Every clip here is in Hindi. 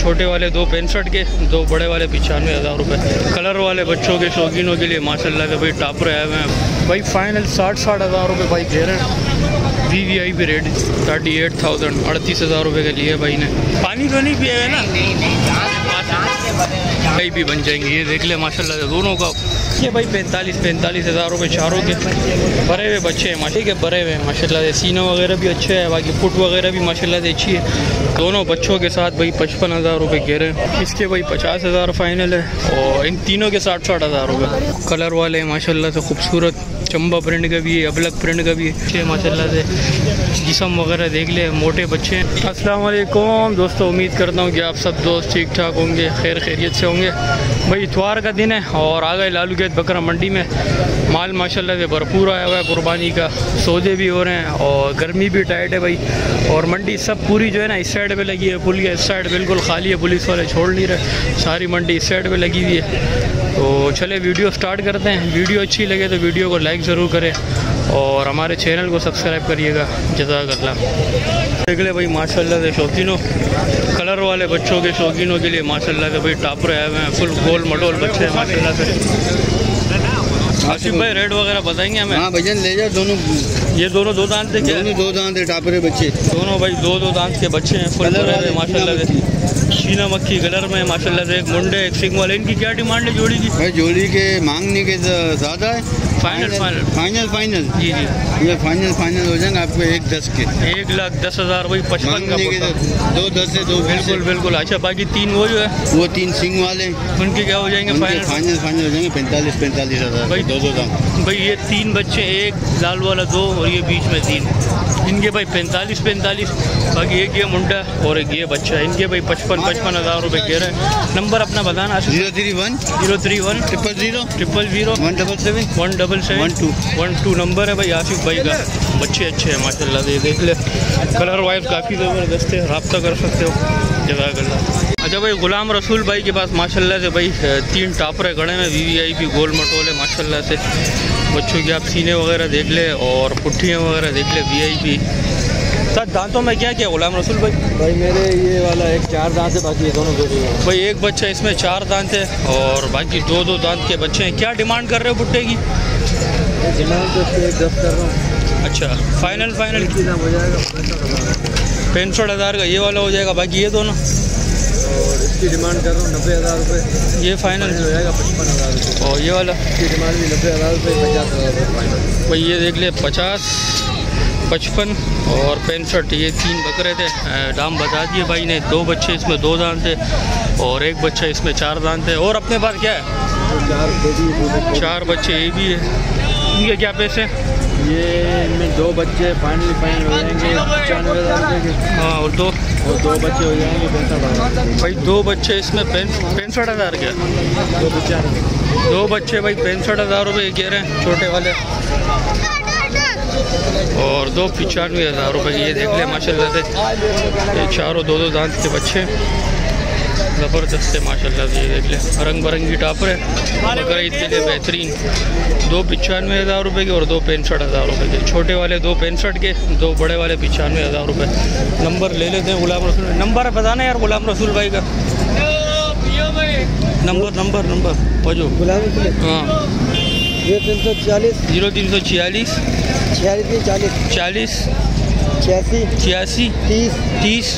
छोटे वाले 2 65 के, 2 बड़े वाले 95,000 रुपये। कलर वाले बच्चों के शौकीनों के लिए माशाल्लाह से भाई टॉपर आए हुए हैं भाई। फाइनल 60-60 हज़ार रुपये भाई दे रहे हैं। VVIP रेट 38,000, 38,000 रुपये के लिए भाई ने। पानी तो नहीं पिया है ना, भाई भी बन जाएंगे। ये देख ले माशाल्लाह से दोनों का ये भाई 45 हज़ार रुपये चारों के। भरे हुए बच्चे हैं माशा के, भरे हुए हैं माशाल्लाह से। सीना वगैरह भी अच्छे है, बाकी फुट वगैरह भी माशाल्लाह से अच्छी है। दोनों बच्चों के साथ भाई 55,000 रुपये कह रहे हैं। इसके भाई 50,000 फाइनल है और इन तीनों के 60-60 हज़ार रुपये। कलर वाले हैं माशाल्लाह से खूबसूरत, चंबा प्रिंट का भी है, अबलक प्रिंट का भी है माशाल्लाह से। जिस्म वगैरह देख ले, मोटे बच्चे हैं। अस्सलाम वालेकुम दोस्तों, उम्मीद करता हूँ कि आप सब दोस्त ठीक ठाक होंगे, खैरियत से होंगे। भाई इतवार का दिन है और आ गए लालू गेट बकरा मंडी में। माल माशाल्लाह से भरपूर आया हुआ है कुर्बानी का, सौदे भी हो रहे हैं और गर्मी भी टाइट है भाई। और मंडी सब पूरी जो है ना इस साइड पे लगी है, पुल के इस साइड बिल्कुल खाली है, पुलिस वाले छोड़ नहीं रहे, सारी मंडी इस साइड पे लगी हुई है। तो चले वीडियो स्टार्ट करते हैं। वीडियो अच्छी लगे तो वीडियो को लाइक ज़रूर करें और हमारे चैनल को सब्सक्राइब करिएगा, जज़ाकल्लाह। देख ले भाई माशाल्लाह से शौकीनों, कलर वाले बच्चों के शौकीनों के लिए माशाल्लाह से भाई टॉपर आए हुए हैं। फुल गोल मटोल बच्चे हैं माशाल्लाह से। आसिफ भाई रेट वगैरह बताएंगे हमें? हाँ भजन ले जाओ दोनों। ये दोनों 2 दांत थे क्या? दोनों 2 दांत है, टापरे बच्चे दोनों भाई 2 दांत के बच्चे हैं। फुल माशाल्लाह से शीना मक्खी कलर में माशाल्लाह से। एक मुंडे एक सिंग वाले। इनकी क्या डिमांड है जोड़ी की? भाई जोड़ी के मांगने के ज़्यादा है। फाइनल जी ये फाइनल हो जाएंगे आपको 1,10 के। 1,10,000 भाई 55 का 2,10 से 2 बिल्कुल। अच्छा बाकी 3 वो जो है वो 3 सिंग वाले उनके क्या हो जाएंगे? फाइनल हो जाएंगे 45 हज़ार भाई 2 दाम। भाई ये 3 बच्चे, एक लाल वाला 2 और ये बीच में 3, इनके भाई 45। बाकी एक ये मुंडा और एक ये बच्चा है, इनके भाई 55 हज़ार रुपये कह रहे हैं। नंबर अपना बताना। 031 031 000 000 177 177 नंबर है भाई आसिफ भाई का। बच्चे अच्छे हैं माशाल्लाह से, देख ले कलर वाइज काफ़ी ज़बरदस्त है, रब्ता कर सकते हो, जज़ाकल्लाह। अच्छा भाई गुलाम रसूल भाई के पास माशाल्लाह से भाई 3 टापरे खड़े हैं, VVIP गोल मटोले माशाल्लाह से। बच्चों की आप सीने वगैरह देख ले और पुट्ठियाँ वगैरह देख ले VIP। सर दांतों में क्या क्या गुलाम रसूल भाई? भाई मेरे ये वाला एक 4 दांत है, बाकी ये दोनों दो भाई। एक बच्चा इसमें 4 दांत है और बाकी 2 दांत के बच्चे हैं। क्या डिमांड कर रहे हो भुट्टे की? डिमांड तो 10 कर रहा हूँ। अच्छा फाइनल हो जाएगा 65 हज़ार का ये वाला हो जाएगा। बाकी ये दोनों और इसकी डिमांड कर रहा हूँ 90,000 रुपये। ये फाइनल हो जाएगा 55,000 रुपये। और ये वाला इसकी डिमांड भी 90,000 रुपये, 50,000 रुपये फाइनल। भाई ये देख ले 50, 55 और 65, ये 3 बकरे थे। दाम बता दिए भाई ने। 2 बच्चे इसमें 2 दांत थे और एक बच्चा इसमें 4 दांत है। और अपने पास क्या है? 4 बच्चे ये भी है। इनके क्या पैसे? ये इनमें 2 बच्चे फाइनल हो जाएंगे 95,000 रुपये के। हाँ और 2 बच्चे हो जाएंगे 65,000 भाई। 2 बच्चे इसमें 65 हज़ार के। 2 बच्चे भाई 65 हज़ार रुपये कह रहे हैं छोटे वाले और 2 95,000 रुपये। ये देख ले माशाल्लाह से, ये चारों 2 दांत के बच्चे ज़बरदस्त है माशाल्लाह से। ये देख ले रंग बिरंगी टापर है, बकरा ईद के लिए बेहतरीन। 2 95,000 रुपये के और 2 65,000 रुपये के। छोटे वाले 2 65 के, 2 बड़े वाले 95,000 रुपये। नंबर ले लेते हैं गुलाम रसूल। नंबर बताना यार गुलाम रसूल भाई का। नंबर वजो गुलाम रसूल। हाँ 0340 0346 40 86 30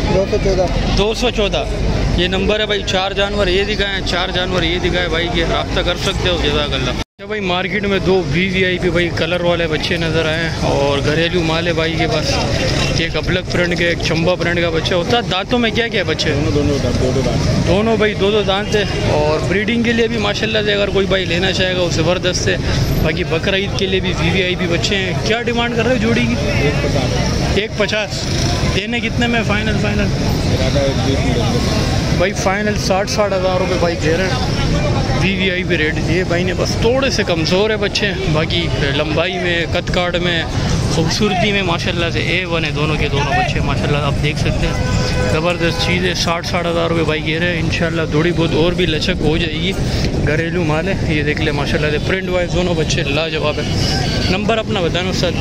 214। ये नंबर है भाई। 4 जानवर ये दिखाएं, 4 जानवर ये दिखाएं भाई के, रब्ता कर सकते हो, जज़ाकल्लाह। अच्छा भाई मार्केट में 2 VVIP भाई कलर वाले बच्चे नज़र आए और घरेलू माल है भाई के पास। एक अबलक प्रिंट के, एक चंबा प्रिंट का बच्चा होता है। दांतों में क्या क्या बच्चे? दोनों भाई 2 दांत है और ब्रीडिंग के लिए भी माशाल्लाह से अगर कोई भाई लेना चाहेगा वो ज़बरदस्त है। बाकी बकरा ईद के लिए भी VVIP बच्चे हैं। क्या डिमांड कर रहे हो जोड़ी की? 1,50। देने कितने में फाइनल? भाई फाइनल 60-60 हज़ार रुपये भाई दे रहे हैं। VVIP रेट दिए भाई ने। बस थोड़े से कमज़ोर है बच्चे, बाकी लंबाई में, कद काट में, खूबसूरती में माशाल्लाह से A1 है दोनों के दोनों बच्चे माशाल्लाह। आप देख सकते हैं ज़बरदस्त चीज़ है। 60-60 हज़ार रुपये भाई कह रहे हैं। इंशाल्लाह थोड़ी बहुत और भी लचक हो जाएगी। घरेलू माल है। ये देख ले माशाल्लाह से प्रिंट वाइज दोनों बच्चे लाजवाब है। नंबर अपना बताना उसका।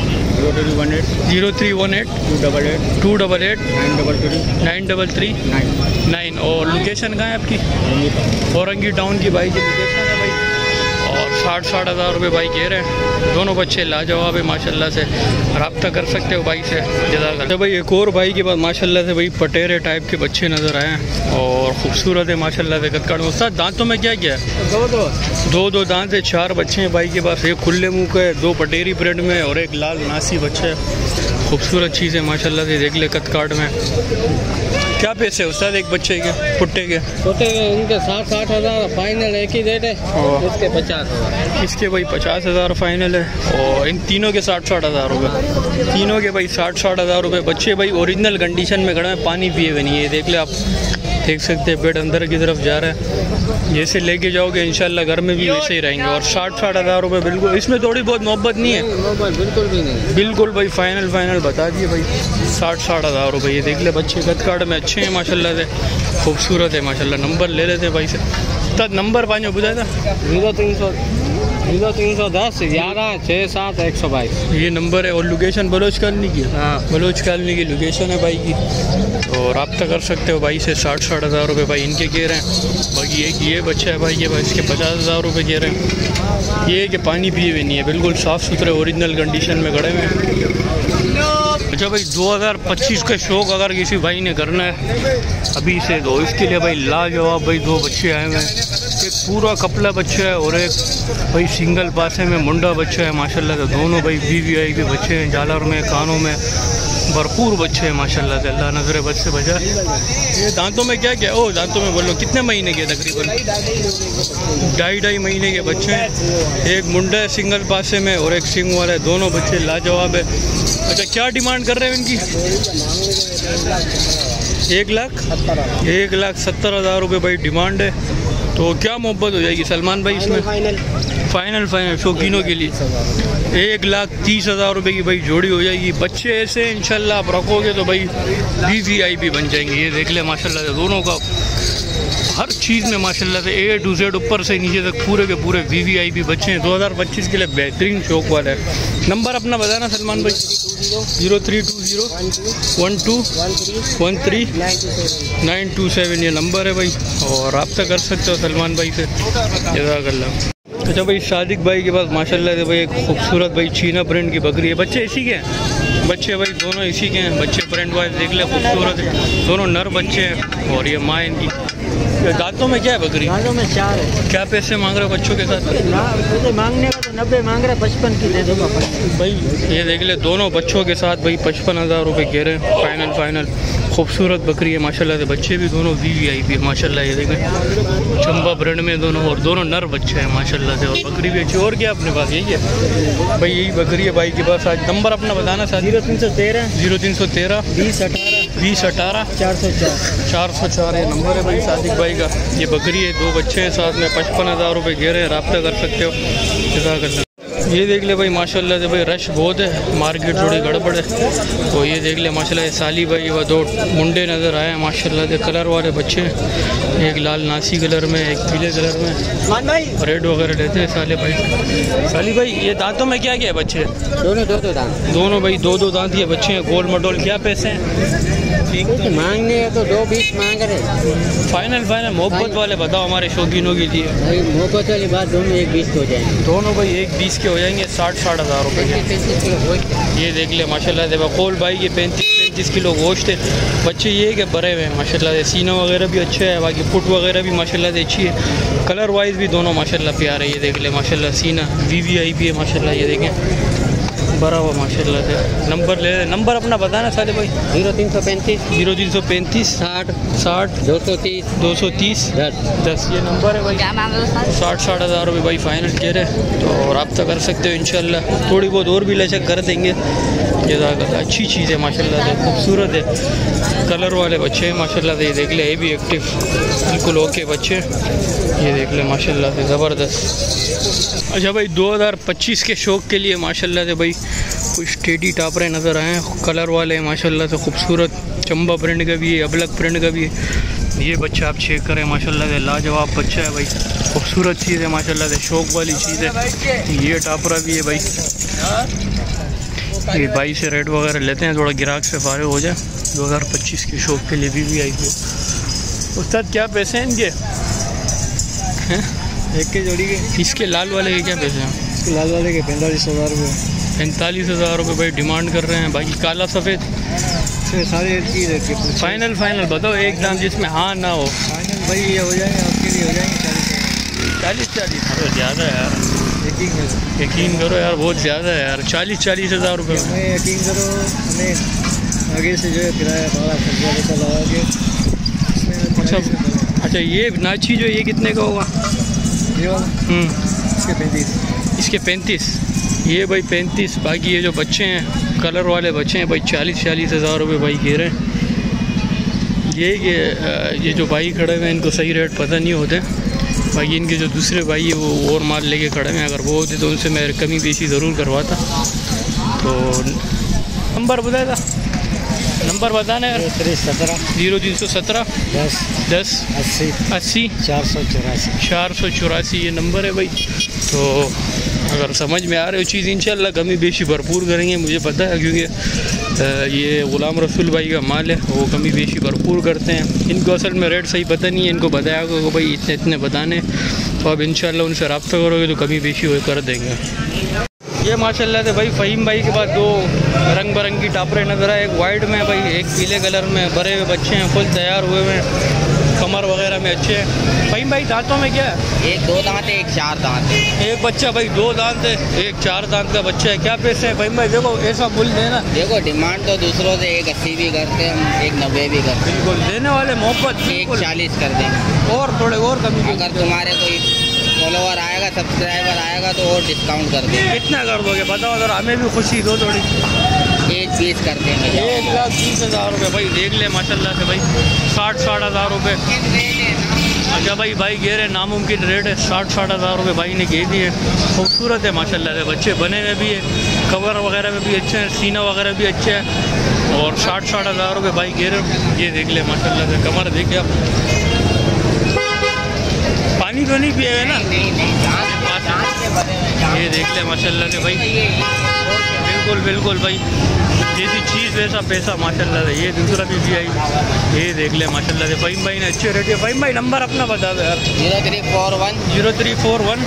0318 288 933 9 और और लोकेशन कहाँ है आपकी? औरंगी टाउन की भाई की लोकेशन है भाई। और 60-60 हज़ार रुपये भाई कह रहे हैं। दोनों बच्चे लाजवाब है माशाल्लाह से, रब्ता कर सकते हो भाई से। जज़ाकल्लाह। भाई एक और भाई के पास माशाल्लाह से भाई पटेरे टाइप के बच्चे नज़र आए हैं और ख़ूबसूरत है माशाल्लाह से कदकाड़ में। उस्ताद दांतों में क्या क्या है? दो दांत है, 4 बच्चे हैं भाई के पास। एक खुले मुँह का है, 2 पटेरी प्रिंट में और एक लाल नासी बच्चा है। खूबसूरत चीज़ है माशाल्लाह से, देख ले कदकाड़ में। क्या पैसे उस्ताद एक बच्चे के पुट्टे के? उनके 60-60 हज़ार फाइनल एक ही रेट है, इसके 50 हज़ार। इसके भाई 50 हज़ार फाइनल है और इन तीनों के 60-60 हज़ार रुपये। तीनों के भाई 60-60 हज़ार रुपये। बच्चे भाई ओरिजिनल कंडीशन में खड़े हैं, पानी पिए हुए नहीं है। देख ले आप, देख सकते हैं बेड अंदर की तरफ जा रहा है। जैसे लेके जाओगे इंशाल्लाह घर में भी वैसे ही रहेंगे। और 60-60 हज़ार रुपये बिल्कुल, इसमें थोड़ी बहुत मोहब्बत नहीं है? बिल्कुल भी नहीं, बिल्कुल भाई फाइनल बता दिए भाई 60-60 हज़ार रुपये। ये देख ले बच्चे कदकाड़ में अच्छे हैं माशाल्लाह से, खूबसूरत है माशाल्लाह। नंबर ले लेते हैं भाई से। तब नंबर पाँच बुझाया था 0310 11 67 122 ये नंबर है। और लोकेशन बलोच कॉलोनी की? हाँ, बलोच कॉलोनी की लोकेशन है भाई की। और रब्ता कर सकते हो भाई से। 60-60 हज़ार रुपये भाई इनके कह रहे हैं। बाकी एक ये बच्चा है भाई के भाई, इसके 50 हज़ार रुपये कह रहे हैं। ये कि पानी पिए हुए नहीं है, बिल्कुल साफ़ सुथरे ओरिजिनल कंडीशन में खड़े हुए हैं। अच्छा भाई 2025 का शौक अगर किसी भाई ने करना है अभी से, तो इसके लिए भाई लाजवाब भाई 2 बच्चे आए हुए हैं। एक पूरा कपला बच्चा है और एक भाई सिंगल पासे में मुंडा बच्चा है माशाल्लाह से। दोनों भाई VVIP के बच्चे हैं, जालर में कानों में भरपूर बच्चे हैं माशाल्लाह से। अल्लाह नजर बच से बचा। ये दांतों में क्या क्या? ओ दांतों में बोलो कितने महीने के? तकरीबन 2.5 महीने के बच्चे हैं। एक मुंडा है सिंगल पासे में और एक सिंग वाला है। दोनों बच्चे लाजवाब है। अच्छा क्या डिमांड कर रहे हैं इनकी? 1,70,000 रुपये भाई डिमांड है। तो क्या मोहब्बत हो जाएगी सलमान भाई इसमें? फाइनल शौकीनों के लिए 1,30,000 रुपये की भाई जोड़ी हो जाएगी। बच्चे ऐसे इंशाल्लाह आप रखोगे तो भाई VVIP बन जाएंगे। ये देख ले माशाल्लाह से दोनों का हर चीज़ में माशाल्लाह से A to Z ऊपर से नीचे तक पूरे के पूरे VVIP बच्चे हैं। 2025 के लिए बेहतरीन शौक वाला है। नंबर अपना बताना सलमान भाई। 0320 12 13 927 ये नंबर है भाई। और रब्ता कर सकते हो सलमान भाई से। जज़ाकल्लाह। अच्छा भाई सादिक भाई के पास माशाल्लाह से भाई एक खूबसूरत भाई चीना प्रिंट की बकरी है। बच्चे इसी के हैं? बच्चे भाई दोनों इसी के हैं। बच्चे प्रिंट वाइज देख ले खूबसूरत है, दोनों नर बच्चे हैं। और ये माँ इनकी। दांतों में क्या है बकरी? दांतों में 4 है। क्या पैसे मांग रहे हो बच्चों के साथ? मांगने का तो 90 मांग रहे, 55 की दे दूँगा भाई। ये देख ले दोनों बच्चों के साथ भाई 55 हज़ार रुपये कह रहे हैं फाइनल। खूबसूरत बकरी है माशाल्लाह से। बच्चे भी दोनों VVIP है माशाल्लाह। ये देखें चंबा ब्रेड में दोनों, और दोनों नर बच्चे हैं माशाल्लाह से। और बकरी भी अच्छी। और क्या अपने पास यही है भाई? यही बकरी है भाई के पास। आज नंबर अपना बताना साथ। 0313 20 18 404 ये नंबर है भाई सादिक भाई का। ये बकरी है, 2 बच्चे हैं साथ में, 55 हज़ार रुपये कह रहे हैं। रब्ता कर सकते हो। जज़ाकल्लाह। ये देख ले भाई माशाल्लाह से भाई रश बहुत है, मार्केट थोड़ी गड़बड़ है। तो ये देख ले माशाल्लाह से साली भाई वो 2 मुंडे नज़र आए हैं माशाल्लाह से। कलर वाले बच्चे हैं, एक लाल नासी कलर में, एक पीले कलर में। रेड वगैरह लेते हैं साले भाई। साली भाई ये दांतों में क्या क्या है बच्चे? दोनों 2 दांत। दोनों भाई 2 दांत ये बच्चे हैं। गोल मटोल क्या पैसे हैं? मांगने है तो 220 मांग रहे। फाइनल मोहब्बत वाले बताओ हमारे शौकीनों के लिए। भाई मोहब्बत वाली बात, दोनों 120 हो जाएंगे। दोनों भाई 120 के हो जाएंगे। 60-60 हज़ार रुपये के। ये देख ले माशाल्लाह से बकौल भाई के 35-35 किलो गोश्त है। बच्चे ये कि भरे हुए हैं माशाल्लाह से। सीना वगैरह भी अच्छा है, बाकी फुट वगैरह भी माशाल्लाह से अच्छी है। कलर वाइज भी दोनों माशाल्लाह प्यारे है। ये देख ले माशाल्लाह सीना VVIP है माशाल्लाह। ये देखें भरा हुआ माशाल्लाह से। नंबर ले, नंबर अपना बताना साले भाई। 0335 60 230 10 ये नंबर है भाई। 60-60 हज़ार रुपये भाई फाइनल कह रहे। तो रब्ता कर सकते हो इंशाल्लाह। थोड़ी बहुत और भी लचक कर देंगे। जज़ाकल्लाह। अच्छी चीज़ है माशाल्लाह से, खूबसूरत है। कलर वाले बच्चे हैं माशाल्लाह से। ये देख ले, ये भी एक्टिव बिल्कुल ओके बच्चे। ये देख ले माशाल्लाह से ज़बरदस्त। अच्छा भाई 2025 के शौक़ के लिए माशाल्लाह से भाई कुछ टेडी टापरे नज़र आए हैं। कलर वाले हैं माशाल्लाह से, खूबसूरत। चंबा प्रिंट का भी है, अबलग प्रिंट का भी है। ये बच्चा आप चेक करें माशाल्लाह से, लाजवाब बच्चा है भाई। खूबसूरत चीज़ है माशाल्लाह से, शौक़ वाली चीज़ है। ये टापरा भी है भाई। ये भाई से रेट वगैरह लेते हैं, थोड़ा गिराक से फारिग हो जाए। 2025 के शौक़ के लिए भी आई है। उस्ताद क्या पैसे हैं इनके? हैं? एक के जोड़ी के। इसके लाल वाले के क्या पैसे हैं? इसके लाल वाले के 45,000 रुपये। 45,000 रुपये भाई डिमांड कर रहे हैं। बाकी काला सफ़ेद सारी चीज़ है। फाइनल बताओ एक दाम जिसमें हाँ ना हो। फाइनल भाई ये हो जाएंगे आपके लिए, हो जाएंगे 40 तो ज़्यादा है यार। यकीन करो यार, बहुत ज़्यादा है यार। 40,000 रुपये हमें यकीन करो। हमें आगे से जो है किराया भाड़ा खर्चा लगा के। अच्छा ये नाची जो ये कितने का होगा? ये वाला इसके 35। इसके 35 ये भाई 35। बाकी ये जो बच्चे हैं कलर वाले बच्चे हैं भाई 40,000 रुपये भाई कह रहे हैं। ये जो भाई खड़े हुए हैं इनको सही रेट पता नहीं होते। बाकी इनके जो दूसरे भाई है वो और माल लेके खड़े हैं। अगर वो होते तो उनसे मैं कमी बेशी ज़रूर करवाता। तो नंबर बताया था, नंबर बताना है। 0317 10 80 484 ये नंबर है भाई। तो अगर समझ में आ रही हो चीज़ इंशाल्लाह कमी बेशी भरपूर करेंगे, मुझे पता है क्योंकि ये ग़ुलाम रसूल भाई का माल है, वो कमी बेशी भरपूर करते हैं। इनको असल में रेट सही पता नहीं है, इनको बताया को भाई इतने बताने, तो अब इंशाल्लाह उनसे रब्ता करोगे तो कमी बेशी हो कर देंगे। ये माशाल्लाह से भाई फ़हीम भाई के पास दो रंग बिरंगी टापरे नज़र आए। एक वाइट में भाई, एक पीले कलर में। भरे हुए बच्चे हैं, फुल तैयार हुए हुए हैं, कमर वगैरह में अच्छे हैं। फ़हीम भाई दांतों में क्या है? एक 2 दांत है, एक 4 दांत है। एक बच्चा भाई 2 दांत है, एक 4 दांत का बच्चा है। क्या पैसे हैं फ़हीम भाई? देखो ऐसा बुल देना। देखो डिमांड तो दूसरों से 180 भी करते हैं हम, 190 भी करते हैं। बिल्कुल देने वाले मोहब्बत। 140 कर देंगे और थोड़े और कमी। अगर तुम्हारे कोई फॉलोवर आएगा, सब्सक्राइबर आएगा तो और डिस्काउंट कर देंगे। कितना कर दोगे बताओ जरा, हमें भी खुशी दो थोड़ी। 120 कर देंगे। 1,20,000 रुपये भाई देख ले माशाल्लाह से भाई। 60 हज़ार रुपये। अच्छा भाई कह रहे नामुमकिन रेट है। 60 हज़ार रुपये भाई ने कह दिए। खूबसूरत है माशाल्लाह से, बच्चे बने में भी है, कवर वगैरह में भी अच्छे हैं, सीना वगैरह भी अच्छे है। और 60 हज़ार रुपये भाई कह रहे। ये देख ले माशाल्लाह से, कमर देखिए आप। पानी तो नहीं पिए हुए ना? ये देख ले माशाल्लाह से भाई। बिल्कुल भाई, जैसी चीज़ वैसा पैसा माशाल्लाह से। ये दूसरा भी आई, ये देख ले माशाल्लाह से। फ़हीम भाई ने अच्छे रेट है। फ़हीम भाई नंबर अपना बता दो यार। 0341 0088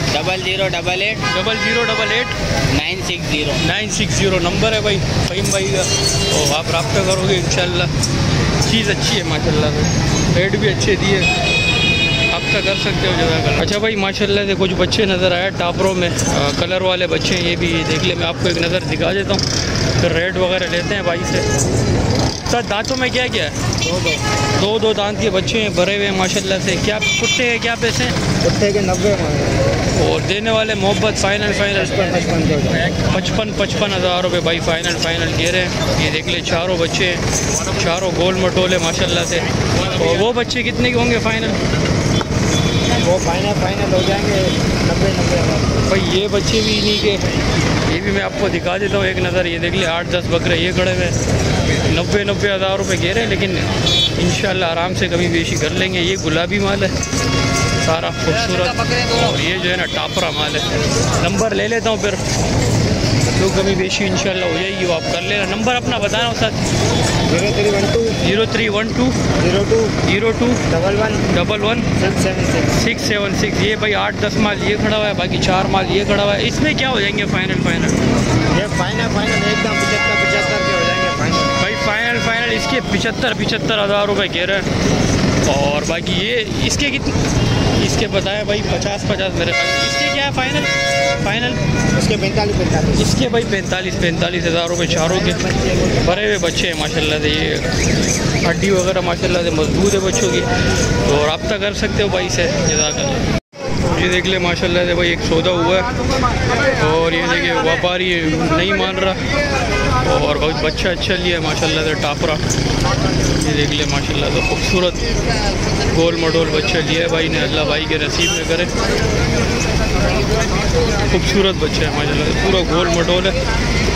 960 नंबर है भाई फ़हीम भाई का। तो आप रब्ता करोगे इंशाल्लाह। चीज़ अच्छी है माशाल्लाह से, रेट भी अच्छे दिए, रब्ता कर सकते हो जगह। अच्छा भाई माशाल्लाह से कुछ बच्चे नज़र आए टापरों में, कलर वाले बच्चे हैं। ये भी देख ले, मैं आपको एक नज़र दिखा देता हूँ, फिर रेट वगैरह लेते हैं भाई से। सर दांतों में क्या क्या है? दो दांत के बच्चे हैं, भरे हुए हैं माशाल्लाह से। क्या कुत्ते के क्या पैसे हैं? कुत्ते के 90 और देने वाले मोहब्बत फाइनल 55 हज़ार रुपये भाई फाइनल कह रहे हैं। ये देख ले चारों बच्चे हैं, चारों गोल मटोले माशाल्लाह से। और वो बच्चे कितने के होंगे फाइनल? वो फाइनल हो जाएंगे 90 भाई ये बच्चे भी इन्हीं के, ये भी मैं आपको दिखा देता हूँ एक नज़र। ये देख ले 8-10 बकरे ये खड़े हुए, 90 हज़ार रुपये कह रहे हैं, लेकिन इंशाल्लाह आराम से कभी बेशी कर लेंगे। ये गुलाबी माल है सारा खूबसूरत, और ये जो है ना टापरा माल है। नंबर ले लेता हूँ फिर, जो कभी बेशी इंशाल्लाह हो जाएगी वो आप कर लेना। नंबर अपना बताना हो सर। 0312 02 11 676। ये भाई 8-10 माल ये खड़ा हुआ है, बाकी 4 माल ये खड़ा हुआ है। इसमें क्या हो जाएंगे फाइनल? ये फाइनल एकदम 75 के हो जाएंगे फाइनल भाई। फाइनल इसके 75 हज़ार रुपये कह रहे हैं। और बाकी ये इसके कितने? इसके बताएं भाई 50 मेरे ख्याल। इसके क्या है फाइनल? इसके 45। इसके भाई 45 हज़ार रुपये चारों के। भरे हुए बच्चे हैं माशाल्लाह से। ये हड्डी वगैरह माशाल्लाह से मजबूत है बच्चों की, तो रब्ता कर सकते हो भाई से। जज़ाकल्लाह। ये देख ले माशाल्लाह से भाई एक सौदा हुआ है, और ये देखिए व्यापारी नहीं मान रहा, और बहुत बच्चा अच्छा लिया है माशाल्लाह से टापरा। ये देख ले माशाल्लाह से खूबसूरत गोल मडोल बच्चा लिया है भाई ने, अल्लाह भाई के नसीब में करे। खूबसूरत बच्चा है माशाल्लाह से, पूरा गोल मडोल है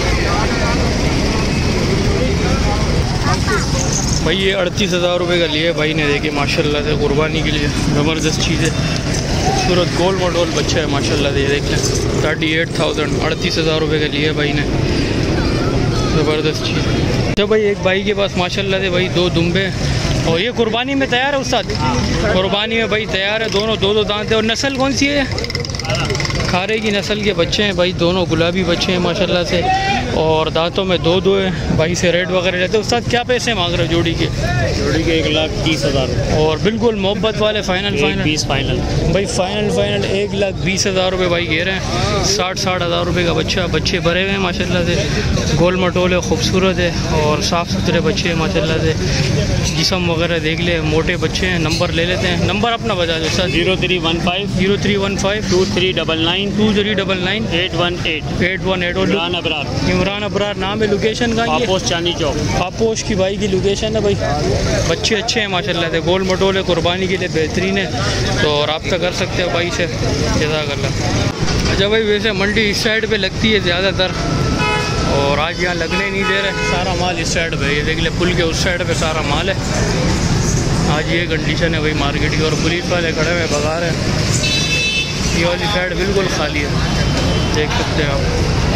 भाई। ये 38 हज़ार रुपये का लिया भाई ने, देखिए माशाल्लाह से कुर्बानी के लिए ज़बरदस्त चीज़ है। खूबसूरत गोल मडोल बच्चा है माशाल्लाह से। ये देख लें 38 हज़ार रुपये का लिया भाई ने, ज़बरदस्त चीज़। तो भाई एक भाई के पास माशाल्लाह से भाई 2 दुम्बे और ये कुर्बानी में तैयार है उस्ताद? कुर्बानी में भाई तैयार है, दोनों दो दांत है। और नस्ल कौन सी है? खारे की नस्ल के बच्चे हैं भाई, दोनों गुलाबी बच्चे हैं माशाल्लाह से, और दांतों में दो दो है भाई से रेड वगैरह रहते हैं। उस्ताद क्या पैसे मांग रहे हो जोड़ी के? जोड़ी के 1,30,000 और बिल्कुल मोहब्बत वाले फाइनल फाइनल भाई, फाइनल 1,20,000 रुपये भाई कह रहे हैं। 60,000 रुपये का बच्चा, बच्चे भरे हुए हैं माशाल्लाह से, गोल मटोले खूबसूरत है और साफ़ सुथरे बच्चे हैं माशाल्लाह से। जिस्म वगैरह देख ले, मोटे बच्चे हैं। नंबर ले लेते हैं, नंबर अपना बता दो सर। 0315 2399 2399 818 इमरान अबरार नाम है। लोकेशन का पापोश चांदी चौक, पापोश की भाई की लोकेशन है भाई। बच्चे अच्छे हैं माशाल्लाह से, गोल मटोले कुर्बानी के लिए बेहतरीन है, तो रब्ता कर सकते हो भाई से। जज़ाकल्लाह। अच्छा भाई, वैसे मंडी इस साइड पे लगती है ज़्यादातर, और आज यहाँ लगने नहीं दे रहे। सारा माल इस साइड पे, ये देख ले पुल के उस साइड पे सारा माल है। आज ये कंडीशन है भाई मार्केट की, और पुलिस वाले खड़े हुए भगा रहे हैं। ये वाली साइड बिल्कुल खाली है, देख सकते हैं आप।